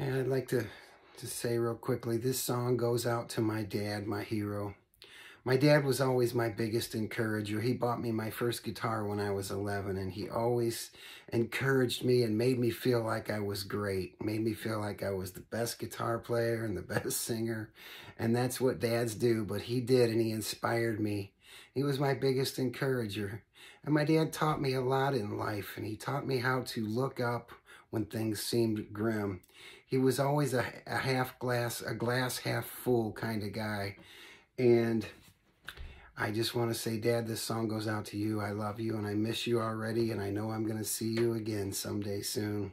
And I'd like to say real quickly, this song goes out to my dad, my hero. My dad was always my biggest encourager. He bought me my first guitar when I was 11, and he always encouraged me and made me feel like I was great, made me feel like I was the best guitar player and the best singer. And that's what dads do, but he did, and he inspired me. He was my biggest encourager. And my dad taught me a lot in life, and he taught me how to look up when things seemed grim. He was always a glass half full kind of guy. And I just want to say, Dad, this song goes out to you. I love you, and I miss you already, and I know I'm going to see you again someday soon.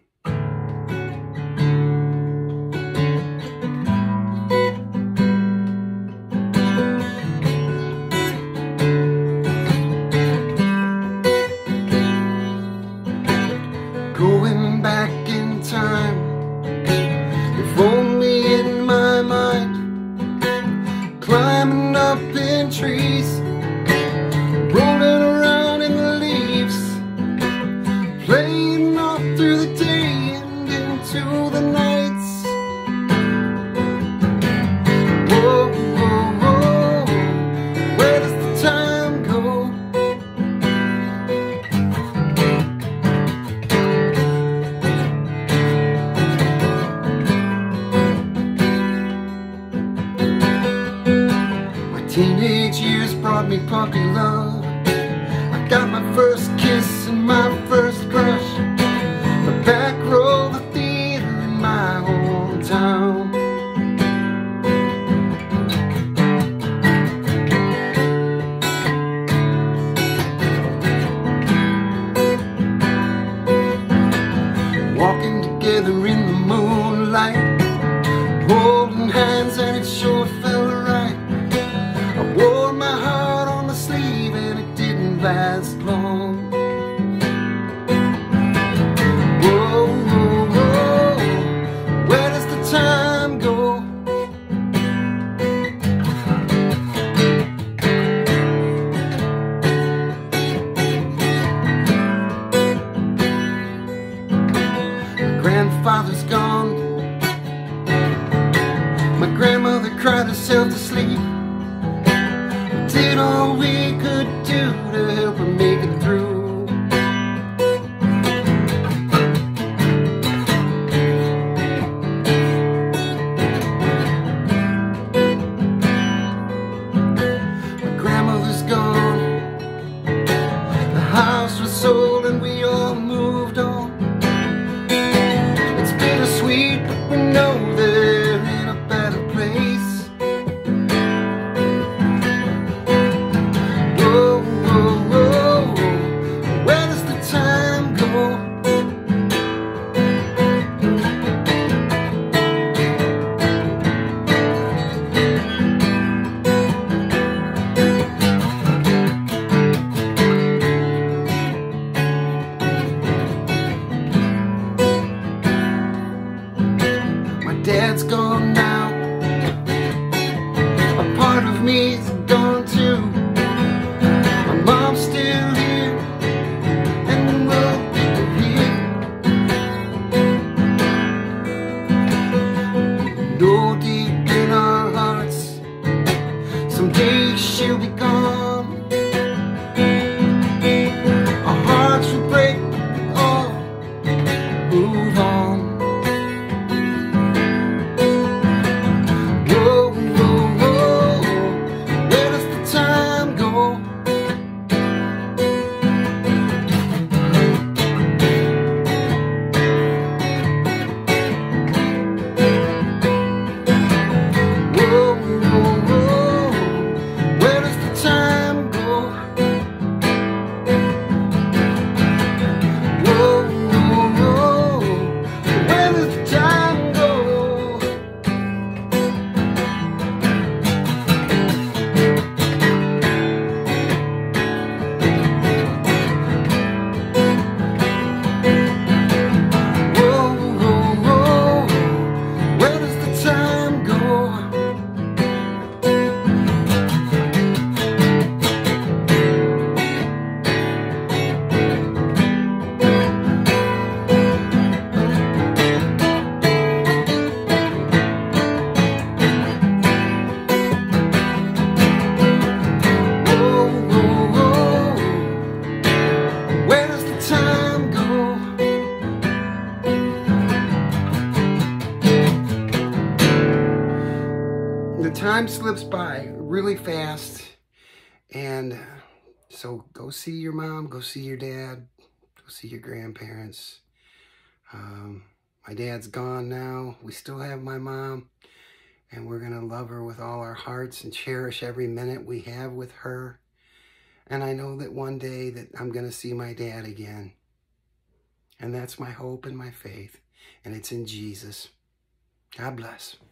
Going back in time, if only in my mind, climbing up in trees, rolling around in the leaves, playing all through the day and into the nights. Whoa, whoa, whoa, where does the time go? Teenage years brought me puppy love. I got my first kiss and my first crush, the back row of the theater in my hometown. Walking together in the moonlight, holding hands, and it sure felt right. I wore my heart on the sleeve and it didn't last long. Whoa, whoa, whoa, where does the time go? My grandfather's gone. My grandmother cried herself to sleep. Did all we could do to help her make it through. My grandmother's gone. The house was sold and we all moved on. It's bittersweet, but we know they're in a better place. Dad's gone now. A part of me's gone too. My mom's still here, and we'll be here. Know deep in our hearts, someday she'll be gone. Our hearts will break, oh, move on. time slips by really fast. And so go see your mom, go see your dad, go see your grandparents. My dad's gone now. We still have my mom, and we're going to love her with all our hearts and cherish every minute we have with her. And I know that one day that I'm going to see my dad again. And that's my hope and my faith. And it's in Jesus. God bless.